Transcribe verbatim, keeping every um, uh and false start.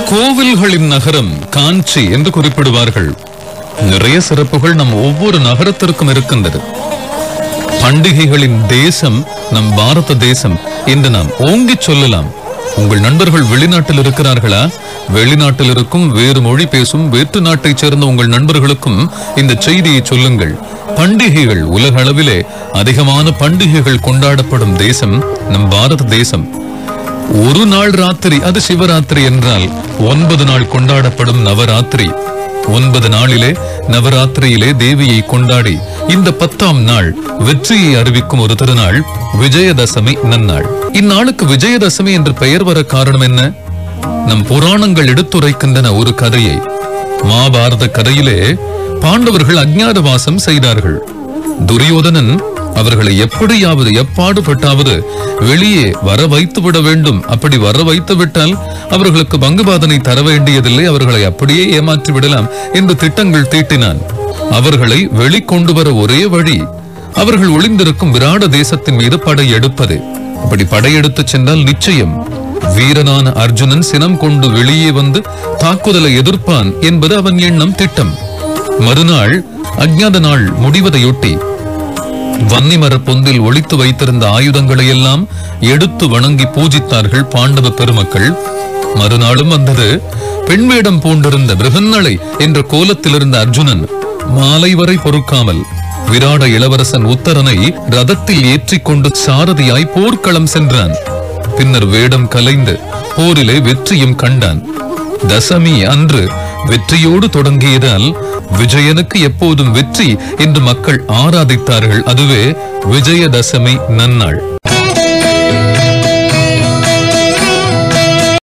கோவில்களின் நகரம் காஞ்சி என்று குறிப்பிடுவார்கள். நிறைய சிறப்புகள் நம் ஒவ்வொரு நகரத்திற்கும் இருக்கின்றது. பண்டிகைகளின் தேசம் நம் பாரத தேசம் என்று நாம் ஓங்கி சொல்லலாம். உங்கள் நண்பர்கள் வெளிநாட்டில் இருக்கிறார்களா? வெளிநாட்டில் இருக்கும் வேறு மொழி பேசும் வேற்று நாட்டைச் சேர்ந்த உங்கள் நண்பர்களுக்கும் இந்த செய்தியை சொல்லுங்கள். பண்டிகைகள் உலக அளவிலே அதிகமான பண்டிகைகள் கொண்டாடப்படும் தேசம் நம் பாரத தேசம். ஒரு நாள் ராத்திரி, அது சிவராத்திரி என்றால் ஒன்பது நாள் கொண்டாடப்படும் நவராத்திரி. ஒன்பது நாளிலே நவராத்திரியிலே தேவியை கொண்டாடி இந்த பத்தாம் நாள் வெற்றியை அறிவிக்கும் ஒரு திருநாள் விஜயதசமி நன்னாள். இந்நாளுக்கு விஜயதசமி என்று பெயர் வர காரணம் என்ன? நம் புராணங்கள் எடுத்துரைக்கின்றன ஒரு கதையை. மகாபாரத கதையிலே பாண்டவர்கள் அஞ்ஞாதவாசம் செய்தார்கள். துரியோதனன் அவர்களை எப்படியாவது எப்பாடுபட்டாவது வெளியே வர வைத்து விட வேண்டும். அப்படி வர வைத்து விட்டால் அவர்களுக்கு பங்குபாதனை தர வேண்டியதில்லை, அவர்களை அப்படியே ஏமாற்றி விடலாம் என்று திட்டங்கள் தீட்டினான். அவர்களை வெளிக்கொண்டு வர ஒரே வழி அவர்கள் ஒளிந்திருக்கும் விராட தேசத்தின் மீது படையெடுப்பது. அப்படி படையெடுத்து சென்றால் நிச்சயம் வீரனான அர்ஜுனன் சினம் கொண்டு வெளியே வந்து தாக்குதலை எதிர்ப்பான் என்பது அவன் எண்ணம், திட்டம். மறுநாள் அஞ்ஞாத நாள் முடிவதையொட்டி வன்னிமர பொந்தில் ஒளித்து வைத்திருந்த ஆயுதங்களை எல்லாம் எடுத்து வணங்கி பூஜித்தார்கள் பாண்டவ பெருமக்கள். மறுநாளும் வந்தது. பெண்வேடம் பூண்டிருந்த பிருகன்னளை என்ற கோலத்தில் இருந்த அர்ஜுனன் மாலை வரை பொறுக்காமல் விராட இளவரசன் உத்தரனை ரதத்தில் ஏற்றிக்கொண்டு சாரதியாய் போர்க்களம் சென்றான். பின்னர் வேடம் கலைந்து போரிலே வெற்றியும் கண்டான். தசமி அன்று வெற்றியோடு தொடங்கியதால் விஜயனுக்கு எப்போதும் வெற்றி என்று மக்கள் ஆராதித்தார்கள். அதுவே விஜயதசமி நன்னாள்.